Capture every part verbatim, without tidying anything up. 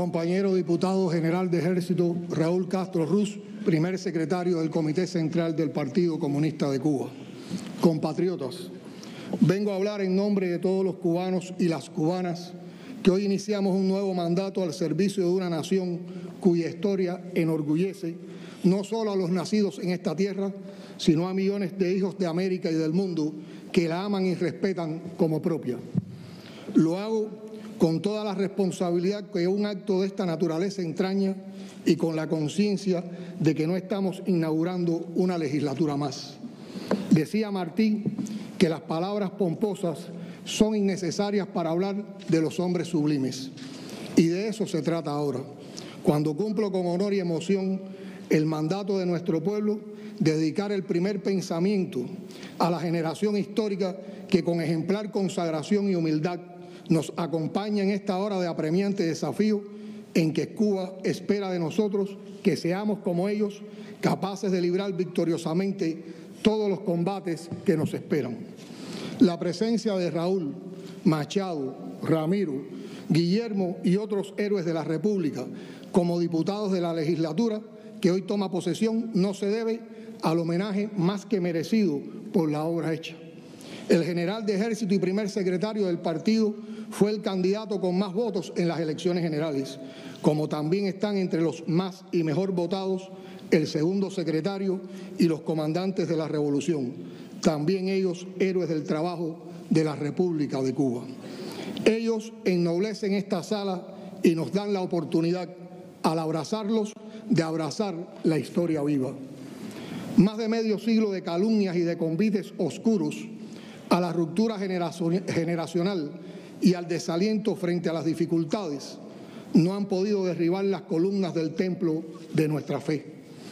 compañero diputado general de Ejército Raúl Castro Ruz, primer secretario del Comité Central del Partido Comunista de Cuba. Compatriotas, vengo a hablar en nombre de todos los cubanos y las cubanas que hoy iniciamos un nuevo mandato al servicio de una nación cuya historia enorgullece no solo a los nacidos en esta tierra, sino a millones de hijos de América y del mundo que la aman y respetan como propia. Lo hago con toda la responsabilidad que un acto de esta naturaleza entraña y con la conciencia de que no estamos inaugurando una legislatura más. Decía Martí que las palabras pomposas son innecesarias para hablar de los hombres sublimes. Y de eso se trata ahora, cuando cumplo con honor y emoción el mandato de nuestro pueblo, dedicar el primer pensamiento a la generación histórica que con ejemplar consagración y humildad nos acompaña en esta hora de apremiante desafío en que Cuba espera de nosotros que seamos como ellos, capaces de librar victoriosamente todos los combates que nos esperan. La presencia de Raúl, Machado, Ramiro, Guillermo y otros héroes de la República como diputados de la legislatura que hoy toma posesión no se debe al homenaje más que merecido por la obra hecha. El general de Ejército y primer secretario del partido fue el candidato con más votos en las elecciones generales, como también están entre los más y mejor votados el segundo secretario y los comandantes de la revolución, también ellos héroes del trabajo de la República de Cuba. Ellos ennoblecen esta sala y nos dan la oportunidad, al abrazarlos, de abrazar la historia viva. Más de medio siglo de calumnias y de convites oscuros a la ruptura generacional y al desaliento frente a las dificultades no han podido derribar las columnas del templo de nuestra fe.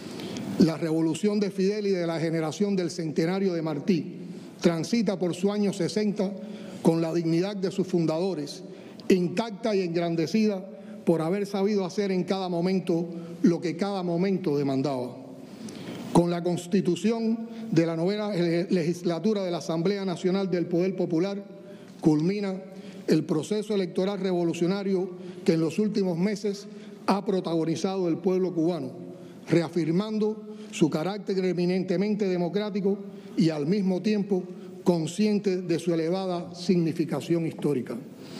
La revolución de Fidel y de la generación del centenario de Martí transita por su año sesenta con la dignidad de sus fundadores, intacta y engrandecida por haber sabido hacer en cada momento lo que cada momento demandaba. Con la constitución de la novena legislatura de la Asamblea Nacional del Poder Popular culmina el proceso electoral revolucionario que en los últimos meses ha protagonizado el pueblo cubano, reafirmando su carácter eminentemente democrático y al mismo tiempo consciente de su elevada significación histórica.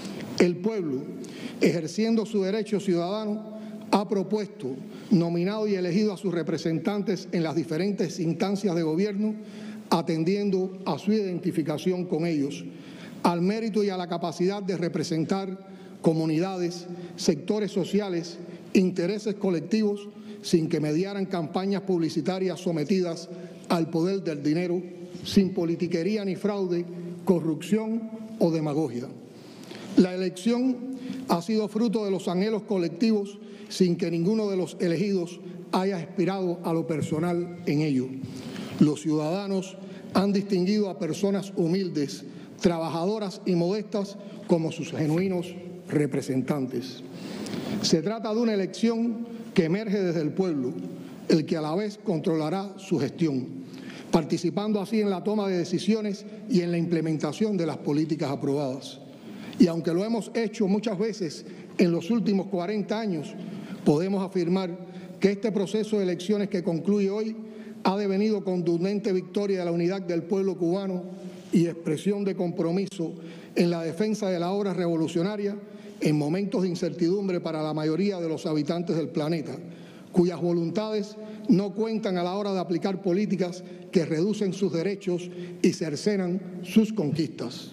El pueblo, ejerciendo su derecho ciudadano, ha propuesto, nominado y elegido a sus representantes en las diferentes instancias de gobierno, atendiendo a su identificación con ellos, al mérito y a la capacidad de representar comunidades, sectores sociales, intereses colectivos, sin que mediaran campañas publicitarias sometidas al poder del dinero, sin politiquería ni fraude, corrupción o demagogia. La elección ha sido fruto de los anhelos colectivos sin que ninguno de los elegidos haya aspirado a lo personal en ello. Los ciudadanos han distinguido a personas humildes, trabajadoras y modestas como sus genuinos representantes. Se trata de una elección que emerge desde el pueblo, el que a la vez controlará su gestión, participando así en la toma de decisiones y en la implementación de las políticas aprobadas. Y aunque lo hemos hecho muchas veces en los últimos cuarenta años, podemos afirmar que este proceso de elecciones que concluye hoy ha devenido contundente victoria de la unidad del pueblo cubano y expresión de compromiso en la defensa de la obra revolucionaria en momentos de incertidumbre para la mayoría de los habitantes del planeta, cuyas voluntades no cuentan a la hora de aplicar políticas que reducen sus derechos y cercenan sus conquistas.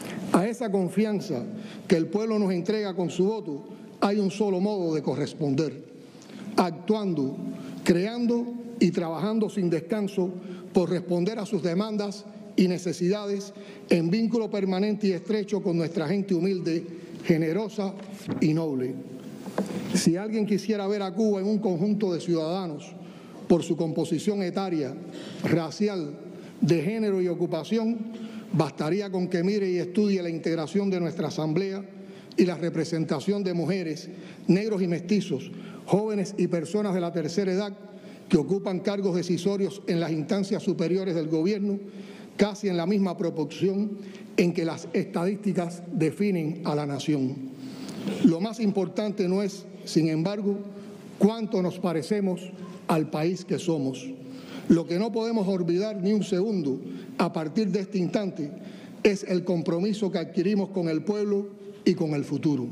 A esa confianza que el pueblo nos entrega con su voto, hay un solo modo de corresponder: actuando, creando y trabajando sin descanso por responder a sus demandas y necesidades en vínculo permanente y estrecho con nuestra gente humilde, generosa y noble. Si alguien quisiera ver a Cuba en un conjunto de ciudadanos por su composición etaria, racial, de género y ocupación, bastaría con que mire y estudie la integración de nuestra Asamblea y la representación de mujeres, negros y mestizos, jóvenes y personas de la tercera edad que ocupan cargos decisorios en las instancias superiores del gobierno, casi en la misma proporción en que las estadísticas definen a la nación. Lo más importante no es sin embargo, cuánto nos parecemos al país que somos. Lo que no podemos olvidar ni un segundo a partir de este instante es el compromiso que adquirimos con el pueblo y con el futuro.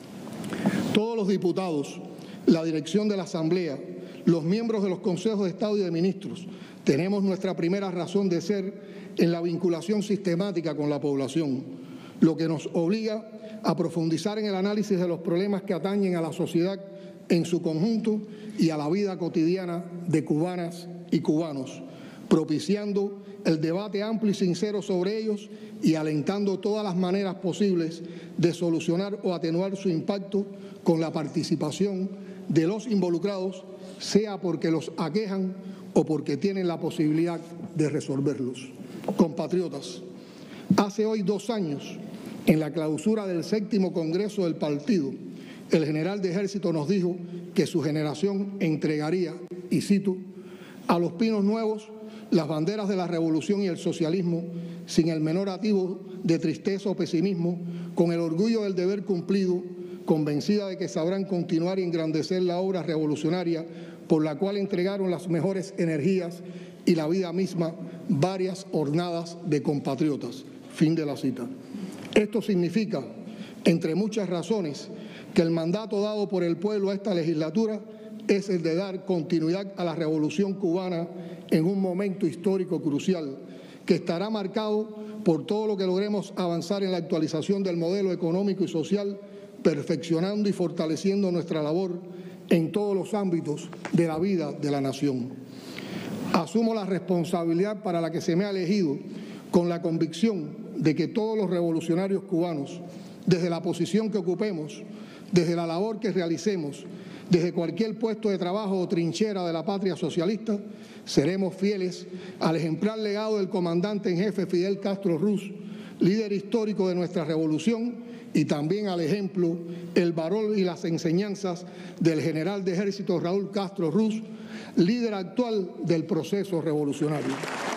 Todos los diputados, la dirección de la Asamblea, los miembros de los consejos de Estado y de ministros, tenemos nuestra primera razón de ser en la vinculación sistemática con la población, lo que nos obliga a profundizar en el análisis de los problemas que atañen a la sociedad en su conjunto y a la vida cotidiana de cubanas y cubanos, propiciando el debate amplio y sincero sobre ellos y alentando todas las maneras posibles de solucionar o atenuar su impacto con la participación de los involucrados, sea porque los aquejan o porque tienen la posibilidad de resolverlos. Compatriotas, hace hoy dos años, en la clausura del séptimo Congreso del Partido, el general de Ejército nos dijo que su generación entregaría, y cito, a los pinos nuevos las banderas de la revolución y el socialismo, sin el menor atisbo de tristeza o pesimismo, con el orgullo del deber cumplido, convencida de que sabrán continuar y engrandecer la obra revolucionaria por la cual entregaron las mejores energías y la vida misma varias hornadas de compatriotas. Fin de la cita. Esto significa, entre muchas razones, que el mandato dado por el pueblo a esta legislatura es el de dar continuidad a la revolución cubana en un momento histórico crucial, que estará marcado por todo lo que logremos avanzar en la actualización del modelo económico y social, perfeccionando y fortaleciendo nuestra labor en todos los ámbitos de la vida de la nación. Asumo la responsabilidad para la que se me ha elegido con la convicción de que todos los revolucionarios cubanos, desde la posición que ocupemos, desde la labor que realicemos, desde cualquier puesto de trabajo o trinchera de la patria socialista, seremos fieles al ejemplar legado del comandante en jefe Fidel Castro Ruz, líder histórico de nuestra revolución, y también al ejemplo, el valor y las enseñanzas del general de Ejército Raúl Castro Ruz, líder actual del proceso revolucionario.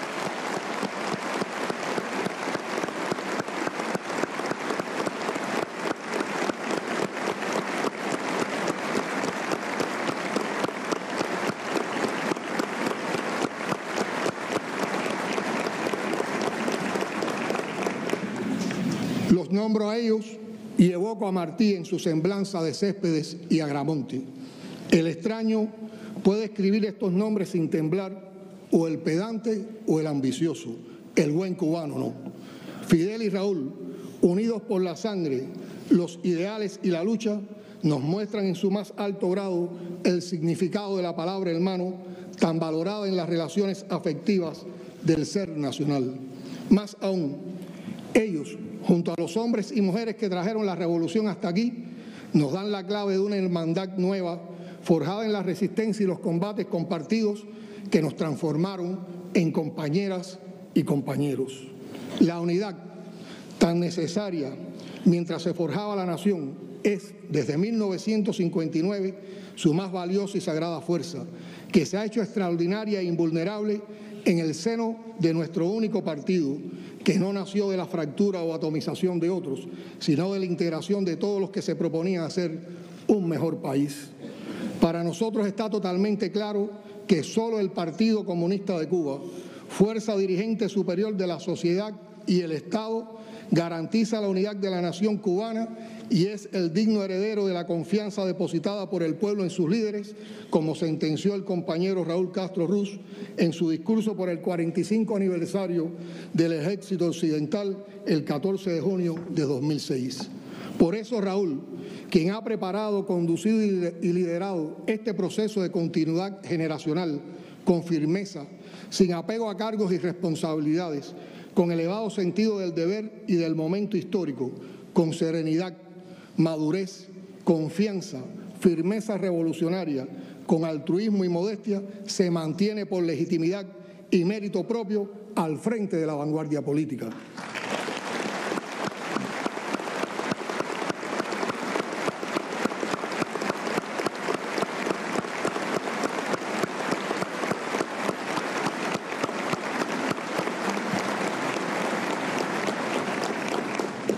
Los nombro a ellos y evoco a Martí en su semblanza de Céspedes y Agramonte. El extraño puede escribir estos nombres sin temblar, o el pedante o el ambicioso, el buen cubano no. Fidel y Raúl, unidos por la sangre, los ideales y la lucha, nos muestran en su más alto grado el significado de la palabra hermano, tan valorada en las relaciones afectivas del ser nacional. Más aún, ellos, junto a los hombres y mujeres que trajeron la revolución hasta aquí, nos dan la clave de una hermandad nueva, forjada en la resistencia y los combates compartidos que nos transformaron en compañeras y compañeros. La unidad, tan necesaria mientras se forjaba la nación, es, desde mil novecientos cincuenta y nueve, su más valiosa y sagrada fuerza, que se ha hecho extraordinaria e invulnerable en el seno de nuestro único partido, que no nació de la fractura o atomización de otros, sino de la integración de todos los que se proponían hacer un mejor país. Para nosotros está totalmente claro que solo el Partido Comunista de Cuba, fuerza dirigente superior de la sociedad y el Estado, garantiza la unidad de la nación cubana y es el digno heredero de la confianza depositada por el pueblo en sus líderes, como sentenció el compañero Raúl Castro Ruz en su discurso por el cuarenta y cinco aniversario del Ejército Occidental el catorce de junio de dos mil seis. Por eso Raúl, quien ha preparado, conducido y liderado este proceso de continuidad generacional con firmeza, sin apego a cargos y responsabilidades, con elevado sentido del deber y del momento histórico, con serenidad, madurez, confianza, firmeza revolucionaria, con altruismo y modestia, se mantiene por legitimidad y mérito propio al frente de la vanguardia política.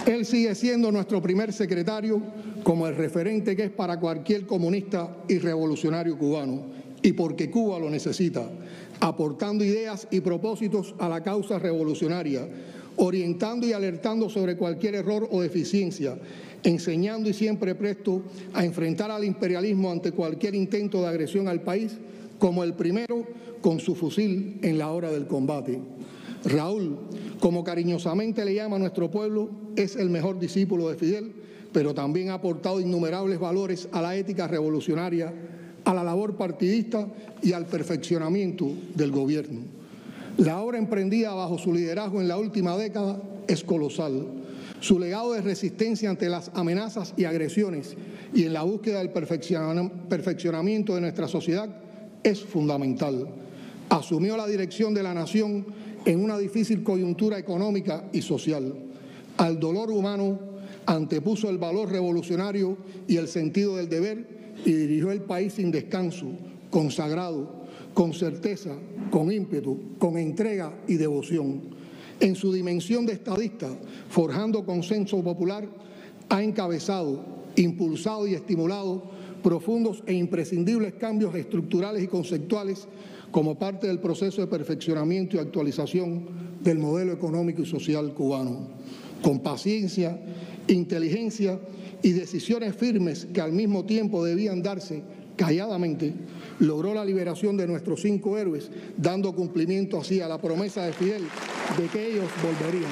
Él sigue siendo nuestro primer secretario, como el referente que es para cualquier comunista y revolucionario cubano, y porque Cuba lo necesita, aportando ideas y propósitos a la causa revolucionaria, orientando y alertando sobre cualquier error o deficiencia, enseñando y siempre presto a enfrentar al imperialismo ante cualquier intento de agresión al país, como el primero con su fusil en la hora del combate. Raúl, como cariñosamente le llama a nuestro pueblo, es el mejor discípulo de Fidel, pero también ha aportado innumerables valores a la ética revolucionaria, a la labor partidista y al perfeccionamiento del gobierno. La obra emprendida bajo su liderazgo en la última década es colosal. Su legado de resistencia ante las amenazas y agresiones y en la búsqueda del perfeccionamiento de nuestra sociedad es fundamental. Asumió la dirección de la nación en una difícil coyuntura económica y social. Al dolor humano antepuso el valor revolucionario y el sentido del deber y dirigió el país sin descanso, consagrado, con certeza, con ímpetu, con entrega y devoción. En su dimensión de estadista, forjando consenso popular, ha encabezado, impulsado y estimulado profundos e imprescindibles cambios estructurales y conceptuales como parte del proceso de perfeccionamiento y actualización del modelo económico y social cubano. Con paciencia, inteligencia y decisiones firmes que al mismo tiempo debían darse calladamente, logró la liberación de nuestros cinco héroes, dando cumplimiento así a la promesa de Fidel de que ellos volverían.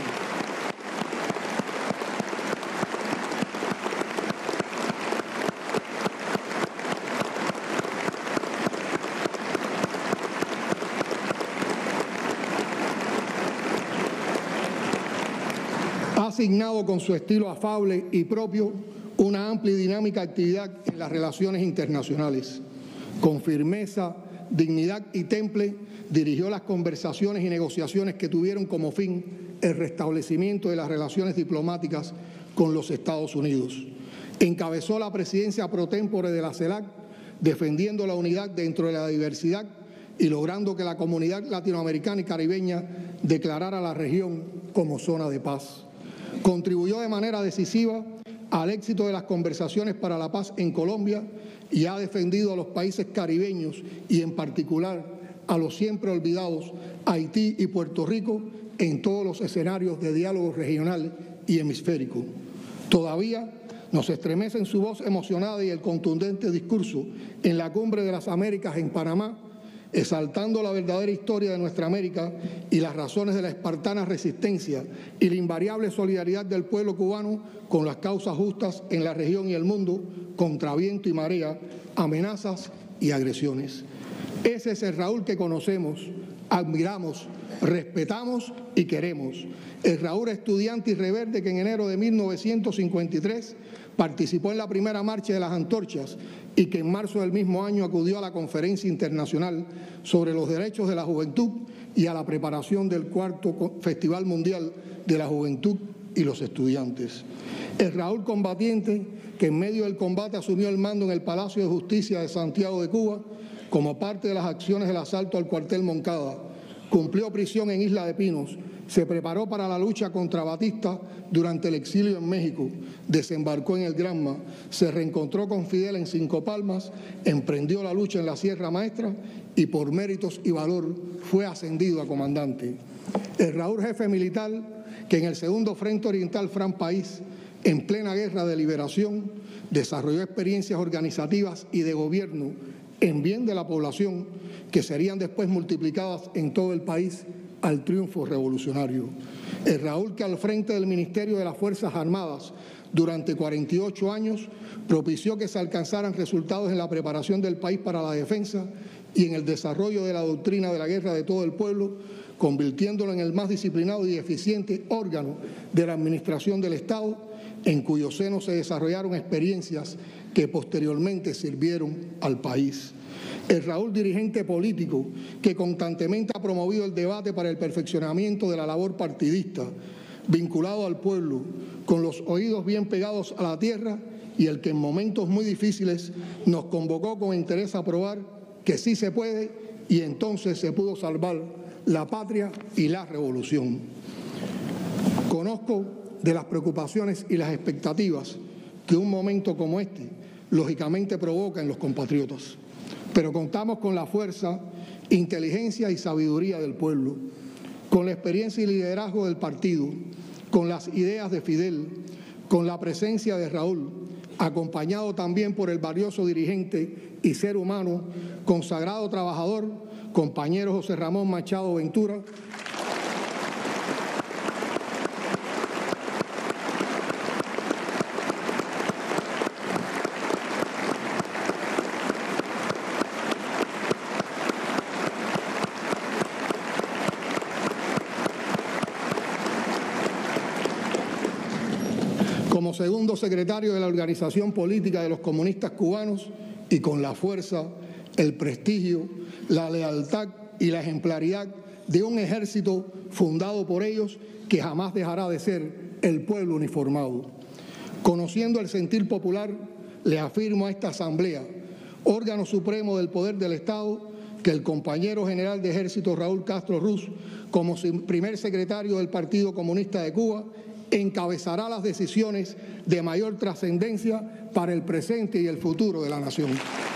Ha asignado con su estilo afable y propio una amplia y dinámica actividad en las relaciones internacionales. Con firmeza, dignidad y temple, dirigió las conversaciones y negociaciones que tuvieron como fin el restablecimiento de las relaciones diplomáticas con los Estados Unidos. Encabezó la presidencia pro tempore de la CELAC, defendiendo la unidad dentro de la diversidad y logrando que la comunidad latinoamericana y caribeña declarara la región como zona de paz. Contribuyó de manera decisiva al éxito de las conversaciones para la paz en Colombia y ha defendido a los países caribeños y en particular a los siempre olvidados Haití y Puerto Rico en todos los escenarios de diálogo regional y hemisférico. Todavía nos estremece en su voz emocionada y el contundente discurso en la Cumbre de las Américas en Panamá, exaltando la verdadera historia de nuestra América y las razones de la espartana resistencia y la invariable solidaridad del pueblo cubano con las causas justas en la región y el mundo, contra viento y marea, amenazas y agresiones. Ese es el Raúl que conocemos, admiramos, respetamos y queremos. El Raúl estudiante y rebelde que en enero de mil novecientos cincuenta y tres participó en la primera marcha de las antorchas y que en marzo del mismo año acudió a la Conferencia Internacional sobre los Derechos de la Juventud y a la preparación del cuarto Festival Mundial de la Juventud y los Estudiantes. El Raúl combatiente que en medio del combate asumió el mando en el Palacio de Justicia de Santiago de Cuba como parte de las acciones del asalto al cuartel Moncada, cumplió prisión en Isla de Pinos, se preparó para la lucha contra Batista durante el exilio en México, desembarcó en el Granma, se reencontró con Fidel en Cinco Palmas, emprendió la lucha en la Sierra Maestra y por méritos y valor fue ascendido a comandante. El Raúl jefe militar que en el segundo Frente Oriental Fran País, en plena guerra de liberación, desarrolló experiencias organizativas y de gobierno en bien de la población que serían después multiplicadas en todo el país al triunfo revolucionario. El Raúl que al frente del Ministerio de las Fuerzas Armadas durante cuarenta y ocho años propició que se alcanzaran resultados en la preparación del país para la defensa y en el desarrollo de la doctrina de la guerra de todo el pueblo, convirtiéndolo en el más disciplinado y eficiente órgano de la administración del Estado, en cuyo seno se desarrollaron experiencias que posteriormente sirvieron al país. El Raúl dirigente político que constantemente ha promovido el debate para el perfeccionamiento de la labor partidista, vinculado al pueblo, con los oídos bien pegados a la tierra y el que en momentos muy difíciles nos convocó con interés a probar que sí se puede y entonces se pudo salvar la patria y la revolución. Conozco de las preocupaciones y las expectativas que un momento como este lógicamente provoca en los compatriotas. Pero contamos con la fuerza, inteligencia y sabiduría del pueblo, con la experiencia y liderazgo del partido, con las ideas de Fidel, con la presencia de Raúl, acompañado también por el valioso dirigente y ser humano, consagrado trabajador, compañero José Ramón Machado Ventura, como segundo secretario de la Organización Política de los Comunistas Cubanos y con la fuerza, el prestigio, la lealtad y la ejemplaridad de un ejército fundado por ellos que jamás dejará de ser el pueblo uniformado. Conociendo el sentir popular, le afirmo a esta Asamblea, órgano supremo del poder del Estado, que el compañero general de Ejército Raúl Castro Ruz, como primer secretario del Partido Comunista de Cuba, encabezará las decisiones de mayor trascendencia para el presente y el futuro de la nación.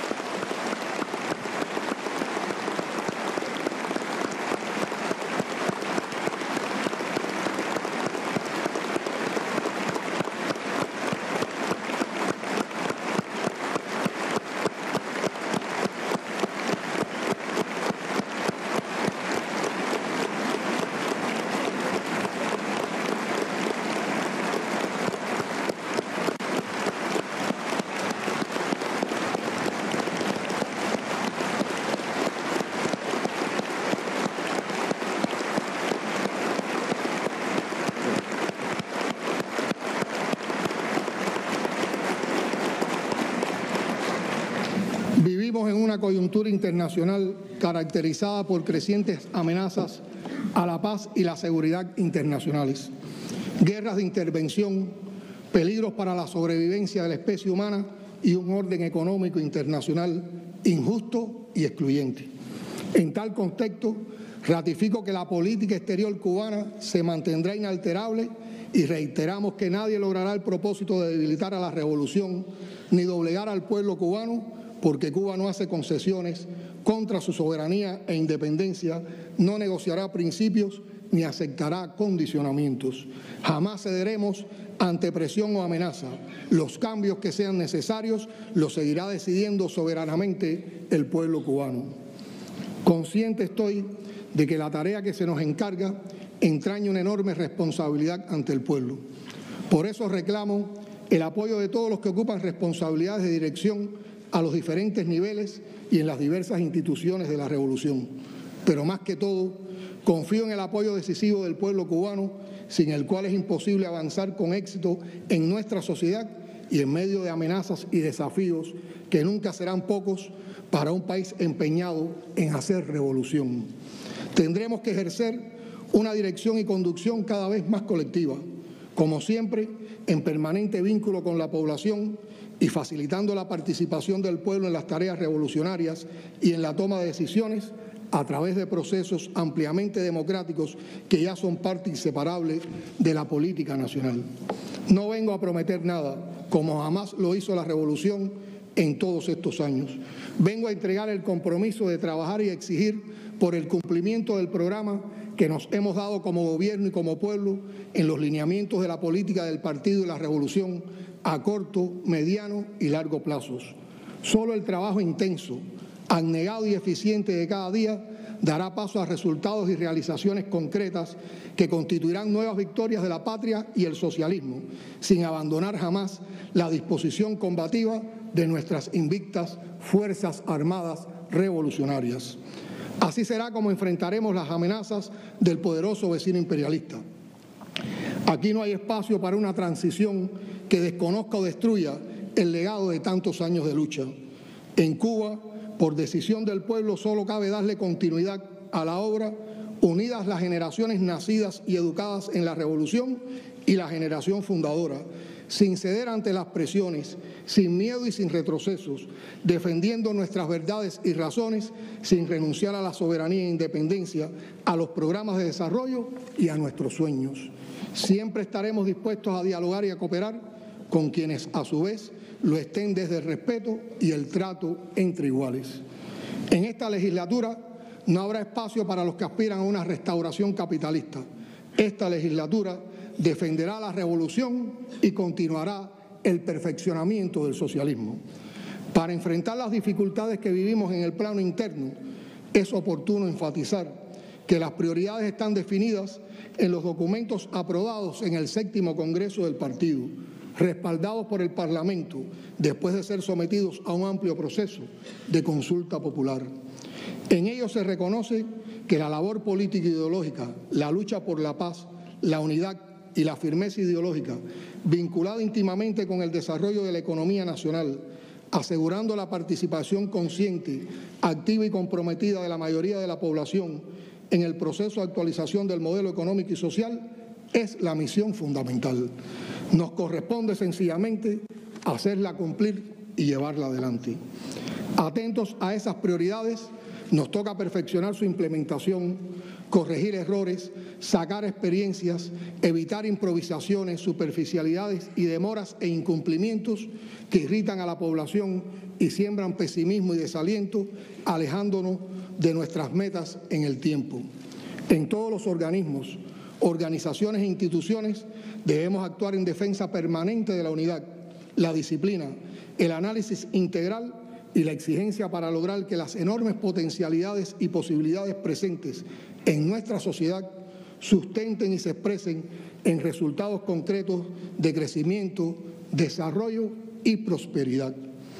Vivimos en una coyuntura internacional caracterizada por crecientes amenazas a la paz y la seguridad internacionales, guerras de intervención, peligros para la sobrevivencia de la especie humana y un orden económico internacional injusto y excluyente. En tal contexto, ratifico que la política exterior cubana se mantendrá inalterable y reiteramos que nadie logrará el propósito de debilitar a la revolución ni doblegar al pueblo cubano, porque Cuba no hace concesiones contra su soberanía e independencia, no negociará principios ni aceptará condicionamientos. Jamás cederemos ante presión o amenaza. Los cambios que sean necesarios los seguirá decidiendo soberanamente el pueblo cubano. Consciente estoy de que la tarea que se nos encarga entraña una enorme responsabilidad ante el pueblo. Por eso reclamo el apoyo de todos los que ocupan responsabilidades de dirección a los diferentes niveles y en las diversas instituciones de la revolución. Pero más que todo, confío en el apoyo decisivo del pueblo cubano, sin el cual es imposible avanzar con éxito en nuestra sociedad y en medio de amenazas y desafíos que nunca serán pocos para un país empeñado en hacer revolución. Tendremos que ejercer una dirección y conducción cada vez más colectiva, como siempre, en permanente vínculo con la población y facilitando la participación del pueblo en las tareas revolucionarias y en la toma de decisiones a través de procesos ampliamente democráticos que ya son parte inseparable de la política nacional. No vengo a prometer nada, como jamás lo hizo la revolución en todos estos años. Vengo a entregar el compromiso de trabajar y exigir por el cumplimiento del programa que nos hemos dado como gobierno y como pueblo en los lineamientos de la política del partido y la revolución a corto, mediano y largo plazos. Solo el trabajo intenso, abnegado y eficiente de cada día dará paso a resultados y realizaciones concretas que constituirán nuevas victorias de la patria y el socialismo, sin abandonar jamás la disposición combativa de nuestras invictas Fuerzas Armadas Revolucionarias. Así será como enfrentaremos las amenazas del poderoso vecino imperialista. Aquí no hay espacio para una transición que desconozca o destruya el legado de tantos años de lucha. En Cuba, por decisión del pueblo, solo cabe darle continuidad a la obra, unidas las generaciones nacidas y educadas en la revolución y la generación fundadora, sin ceder ante las presiones, sin miedo y sin retrocesos, defendiendo nuestras verdades y razones, sin renunciar a la soberanía e independencia, a los programas de desarrollo y a nuestros sueños. Siempre estaremos dispuestos a dialogar y a cooperar con quienes, a su vez, lo estén desde el respeto y el trato entre iguales. En esta legislatura no habrá espacio para los que aspiran a una restauración capitalista. Esta legislatura defenderá la revolución y continuará el perfeccionamiento del socialismo. Para enfrentar las dificultades que vivimos en el plano interno, es oportuno enfatizar que las prioridades están definidas en los documentos aprobados en el séptimo Congreso del Partido, respaldados por el Parlamento, después de ser sometidos a un amplio proceso de consulta popular. En ellos se reconoce que la labor política e ideológica, la lucha por la paz, la unidad y la firmeza ideológica, vinculada íntimamente con el desarrollo de la economía nacional, asegurando la participación consciente, activa y comprometida de la mayoría de la población en el proceso de actualización del modelo económico y social, es la misión fundamental. Nos corresponde sencillamente hacerla cumplir y llevarla adelante. Atentos a esas prioridades, nos toca perfeccionar su implementación, corregir errores, sacar experiencias, evitar improvisaciones, superficialidades y demoras e incumplimientos que irritan a la población y siembran pesimismo y desaliento, alejándonos de nuestras metas en el tiempo. En todos los organismos, organizaciones e instituciones debemos actuar en defensa permanente de la unidad, la disciplina, el análisis integral y la exigencia para lograr que las enormes potencialidades y posibilidades presentes en nuestra sociedad sustenten y se expresen en resultados concretos de crecimiento, desarrollo y prosperidad.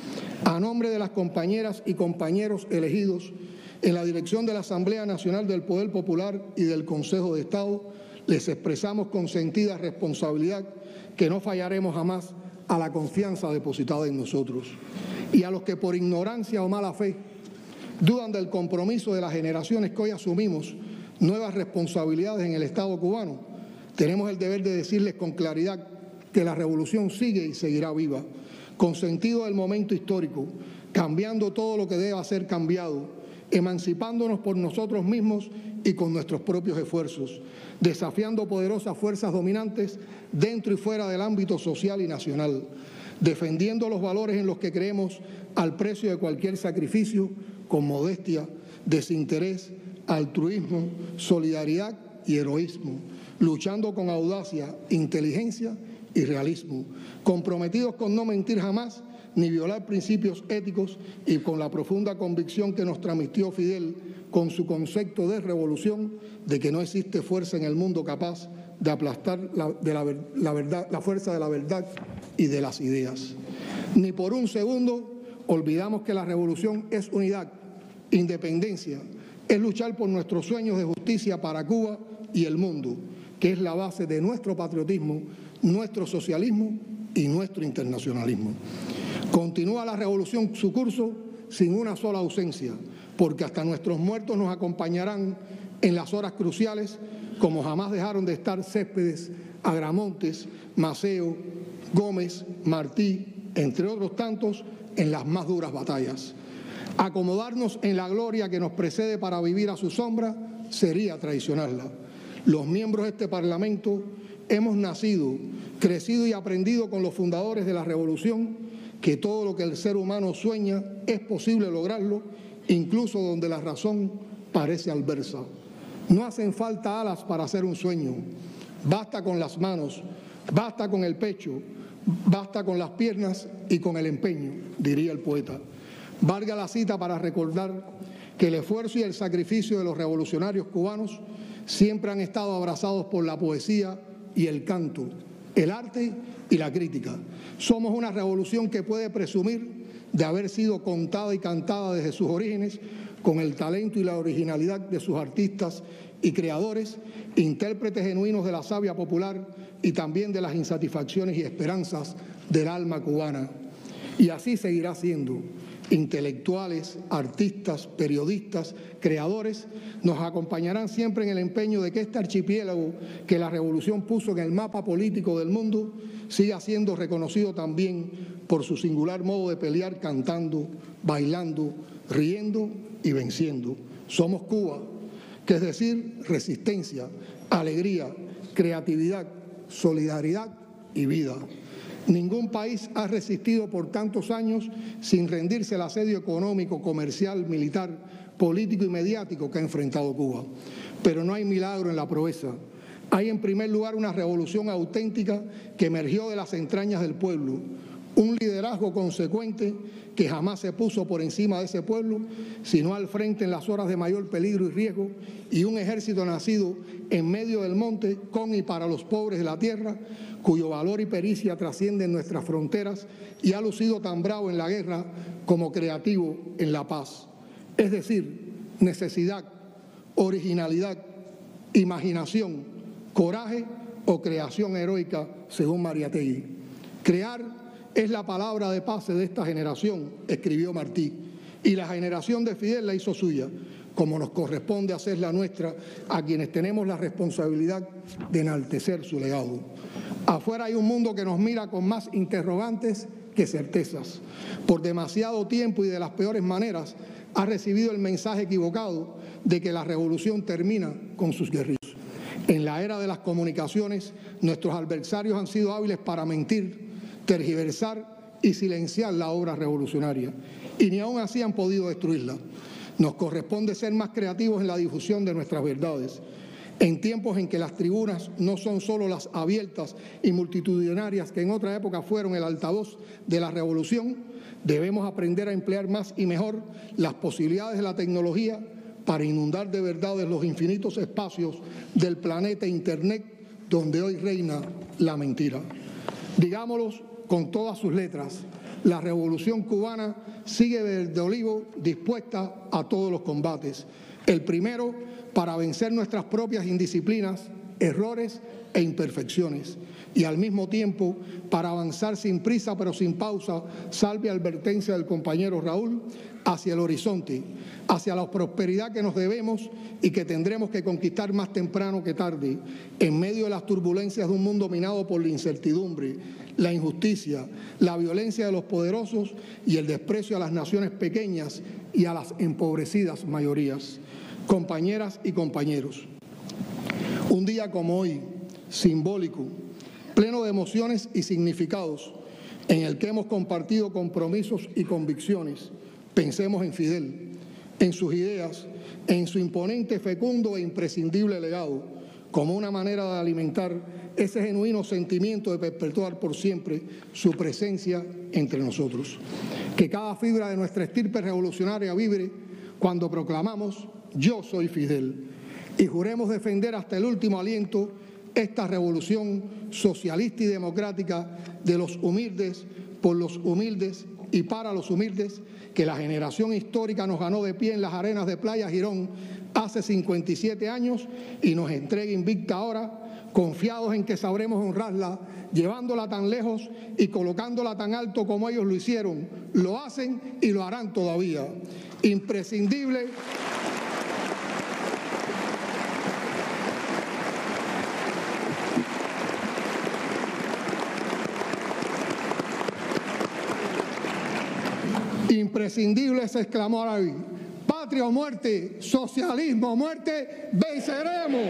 A nombre de las compañeras y compañeros elegidos en la dirección de la Asamblea Nacional del Poder Popular y del Consejo de Estado, les expresamos con sentida responsabilidad que no fallaremos jamás a la confianza depositada en nosotros. Y a los que por ignorancia o mala fe dudan del compromiso de las generaciones que hoy asumimos nuevas responsabilidades en el Estado cubano, tenemos el deber de decirles con claridad que la revolución sigue y seguirá viva, con sentido del momento histórico, cambiando todo lo que deba ser cambiado, emancipándonos por nosotros mismos y con nuestros propios esfuerzos, desafiando poderosas fuerzas dominantes dentro y fuera del ámbito social y nacional, defendiendo los valores en los que creemos al precio de cualquier sacrificio, con modestia, desinterés, altruismo, solidaridad y heroísmo, luchando con audacia, inteligencia y realismo, comprometidos con no mentir jamás ni violar principios éticos y con la profunda convicción que nos transmitió Fidel con su concepto de revolución, de que no existe fuerza en el mundo capaz de aplastar la, de la, la, verdad, la fuerza de la verdad y de las ideas. Ni por un segundo olvidamos que la revolución es unidad, independencia, es luchar por nuestros sueños de justicia para Cuba y el mundo, que es la base de nuestro patriotismo, nuestro socialismo y nuestro internacionalismo. Continúa la revolución su curso sin una sola ausencia, porque hasta nuestros muertos nos acompañarán en las horas cruciales, como jamás dejaron de estar Céspedes, Agramontes, Maceo, Gómez, Martí, entre otros tantos, en las más duras batallas. Acomodarnos en la gloria que nos precede para vivir a su sombra sería traicionarla. Los miembros de este Parlamento hemos nacido, crecido y aprendido con los fundadores de la revolución que todo lo que el ser humano sueña es posible lograrlo, incluso donde la razón parece adversa. No hacen falta alas para hacer un sueño, basta con las manos, basta con el pecho, basta con las piernas y con el empeño, diría el poeta. Valga la cita para recordar que el esfuerzo y el sacrificio de los revolucionarios cubanos siempre han estado abrazados por la poesía y el canto, el arte y la crítica. Somos una revolución que puede presumir de haber sido contada y cantada desde sus orígenes con el talento y la originalidad de sus artistas y creadores, intérpretes genuinos de la savia popular y también de las insatisfacciones y esperanzas del alma cubana. Y así seguirá siendo. intelectuales, artistas, periodistas, creadores, nos acompañarán siempre en el empeño de que este archipiélago que la revolución puso en el mapa político del mundo siga siendo reconocido también por su singular modo de pelear cantando, bailando, riendo y venciendo. Somos Cuba, que es decir, resistencia, alegría, creatividad, solidaridad y vida. Ningún país ha resistido por tantos años sin rendirse al asedio económico, comercial, militar, político y mediático que ha enfrentado Cuba. Pero no hay milagro en la proeza. Hay en primer lugar una revolución auténtica que emergió de las entrañas del pueblo, un liderazgo consecuente que jamás se puso por encima de ese pueblo, sino al frente en las horas de mayor peligro y riesgo, y un ejército nacido en medio del monte, con y para los pobres de la tierra, cuyo valor y pericia trascienden nuestras fronteras y ha lucido tan bravo en la guerra como creativo en la paz. Es decir, necesidad, originalidad, imaginación, coraje o creación heroica, según Mariátegui. Crear es la palabra de paz de esta generación, escribió Martí, y la generación de Fidel la hizo suya, como nos corresponde hacer la nuestra a quienes tenemos la responsabilidad de enaltecer su legado. Afuera hay un mundo que nos mira con más interrogantes que certezas. Por demasiado tiempo y de las peores maneras ha recibido el mensaje equivocado de que la revolución termina con sus guerrillas. En la era de las comunicaciones, nuestros adversarios han sido hábiles para mentir, tergiversar y silenciar la obra revolucionaria, y ni aún así han podido destruirla. Nos corresponde ser más creativos en la difusión de nuestras verdades. En tiempos en que las tribunas no son solo las abiertas y multitudinarias que en otra época fueron el altavoz de la revolución, debemos aprender a emplear más y mejor las posibilidades de la tecnología para inundar de verdades los infinitos espacios del planeta Internet donde hoy reina la mentira. Digámoslo con todas sus letras, la revolución cubana sigue verde olivo dispuesta a todos los combates. El primero, para vencer nuestras propias indisciplinas, errores e imperfecciones, y al mismo tiempo para avanzar sin prisa pero sin pausa, salve advertencia del compañero Raúl, hacia el horizonte, hacia la prosperidad que nos debemos y que tendremos que conquistar más temprano que tarde, en medio de las turbulencias de un mundo minado por la incertidumbre, la injusticia, la violencia de los poderosos y el desprecio a las naciones pequeñas y a las empobrecidas mayorías. Compañeras y compañeros, un día como hoy, simbólico, pleno de emociones y significados, en el que hemos compartido compromisos y convicciones, pensemos en Fidel, en sus ideas, en su imponente, fecundo e imprescindible legado, como una manera de alimentar ese genuino sentimiento de perpetuar por siempre su presencia entre nosotros. Que cada fibra de nuestra estirpe revolucionaria vibre cuando proclamamos «Yo soy Fidel» y juremos defender hasta el último aliento esta revolución socialista y democrática de los humildes, por los humildes y para los humildes, que la generación histórica nos ganó de pie en las arenas de Playa Girón hace cincuenta y siete años y nos entrega invicta ahora, confiados en que sabremos honrarla, llevándola tan lejos y colocándola tan alto como ellos lo hicieron, lo hacen y lo harán todavía. Imprescindible. Imprescindible, se exclamó Araví. Patria o muerte, socialismo o muerte, venceremos.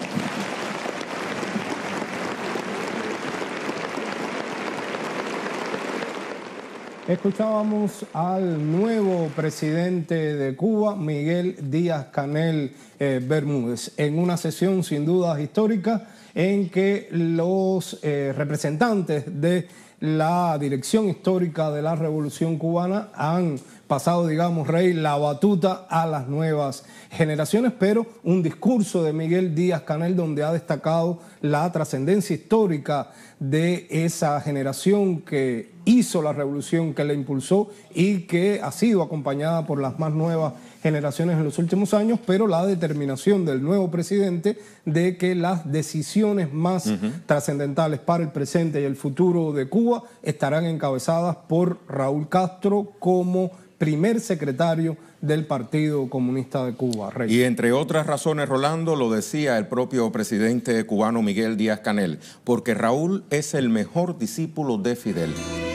Escuchábamos al nuevo presidente de Cuba, Miguel Díaz-Canel eh, Bermúdez, en una sesión sin dudas histórica en que los eh, representantes de la dirección histórica de la Revolución Cubana han pasado, digamos, Rey, la batuta a las nuevas generaciones, pero un discurso de Miguel Díaz-Canel donde ha destacado la trascendencia histórica de esa generación que hizo la revolución, que la impulsó y que ha sido acompañada por las más nuevas generaciones en los últimos años, pero la determinación del nuevo presidente de que las decisiones más uh-huh. trascendentales para el presente y el futuro de Cuba estarán encabezadas por Raúl Castro como primer secretario del Partido Comunista de Cuba. Rey. Y entre otras razones, Rolando, lo decía el propio presidente cubano Miguel Díaz-Canel, porque Raúl es el mejor discípulo de Fidel.